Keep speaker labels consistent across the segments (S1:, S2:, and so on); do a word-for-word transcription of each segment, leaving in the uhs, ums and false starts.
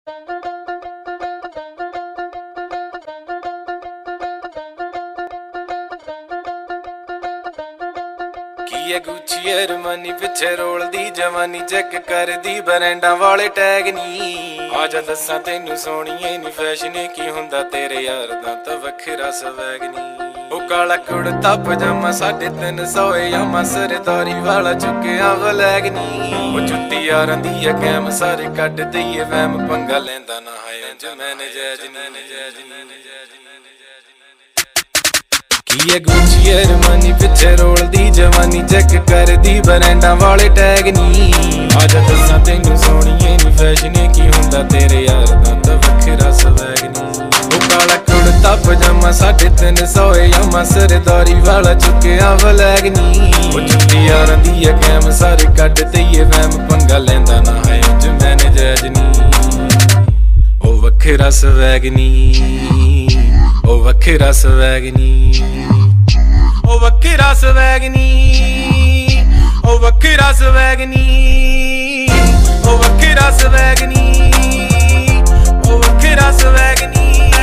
S1: की Gucci Armani पिछे रोलदी जवानी चेक करदी बरैंडा वाले टैग नी आजा दसा तेनू सोहणीए नी फैशन की हुंदा तेरे यार दा तां वखरा स्वैग नी ओ काला कुड़ता पजामा साढ़े तीन सौ यामा सरदारी वाला चुक्या वलैग नी ओ जुत्ती यारां दी है कैम सारे कड्ड दईए वैम पंगा लैंदा ना है इंज मैंने जैज नी जैज नी की गुची अरमानी पिछे रोलदी जवानी चेक करदी बरैंडा वाले टैग नी आजा दसा तेनू सोहणीए नी फैशन की हुंदा तेरे यार दा तां वखरा स्वैग नी ओ काला कुड़ता पजामा साढ़े तीन सौ यामा सरदारी वाला चुक्या वलैग नी ओ जुत्ती यारां दी है कैम सारे कड्ड दईए वैम पंगा लैंदा ना है इंज मैंने जैज नी ओ वखरा स्वैग नी ओ वखरा स्वैग नी ओ वखरा स्वैग नी ओ वखरा स्वैग नी ओ वखरा स्वैग नी ओ वखरा स्वैग नी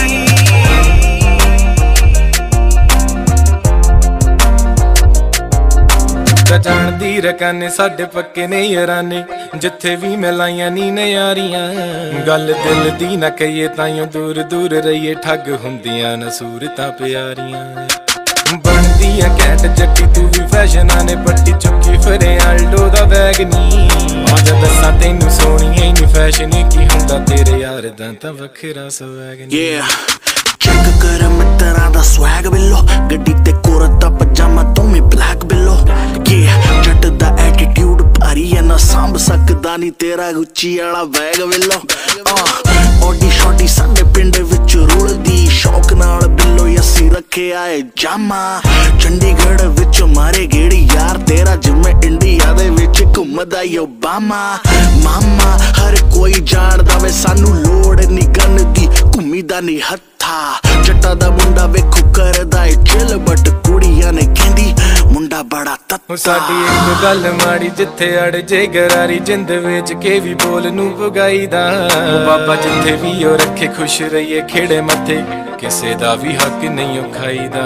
S1: जानदी रकाने साडे पक्के ने याराने जिथे भी मैं लाइया नी नयारियां गल दिल दी ना कहिए ताइयों दूर दूर रहिए ठग हुंदियां न सूरतां प्यारियां बनदियां कैट जट्टी तू भी फैशन ने पट्टी चुकी फिरे आल्डो दा बैग नी आजा दसा तेनू सोहणीए नी फैशन की हुंदा तेरे यार दा तां वखरा स्वैग नी
S2: चेक कर मित्तरां दा स्वैग बिल्लो गड्डी ते कुर्ता पजामा तू भी ब्लैक बिल्लो जट दा एटीट्यूड भारी है ना सांभ सकदा नी तेरा गुची वाला बैग बिल्लो ओडी शॉटी साडे पिंड विच रुलदी शौक नाल बिल्लो अस्सी रखे आए जामा चंडीगढ़ विच मारे गेड़ी यार तेरा जिम्मे इंडिया दे विच घुमदा ओबामा मामा हर कोई जानदा वे सानू लोड़ नी गन दी घुमीदा नी हत्था जट्टा दा मुंडा वेखो करदा ए चिल बट कुड़ियां ने कहंदी मुंडा बड़ा तत्ता
S1: साडी एक गल माड़ी जिथे अड़ जे गरारी जिंद विच के भी बोल नू पुगाईदा बाबा जिथे भी ओ रखे खुश रहिए खेड़े मथे किसे दा भी हक नहीं खाईदा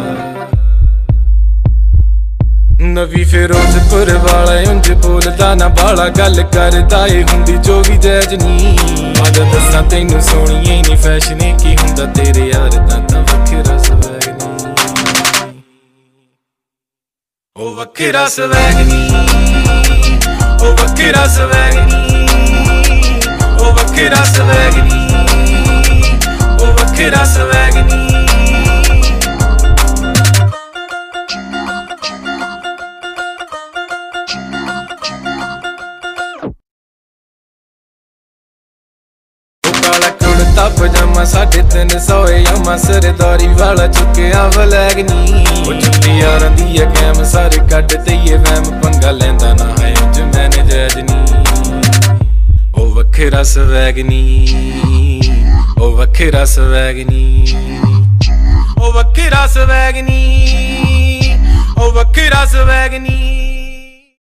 S1: नवी फिरोजपुर वाला उंज बोलदा ना बाला गल करदा ए हुंदी जो भी जैज नी आजा दसा तेनू सोहणीए नी फैशन की हुंदा तेरे यार दा तां वखरा स्वैग नी ओ वखरा स्वैग नी ओ वखरा स्वैग नी ओ वखरा स्वैग नी ओ वखरा स्वैग नी काला कुड़ता पजामा साढ़े तीन सौ यामा सरदारी वाला चुक्या वलैग नी ओ जुत्ती यारां दी है कैम सारे कड्ड दईए वैम पंगा लैंदा ना है इंज मैंने जैज नी ओ वखरा स्वैग नी ओ वखरा स्वैग नी ओ वखरा स्वैग नी ओ वखरा स्वैग नी।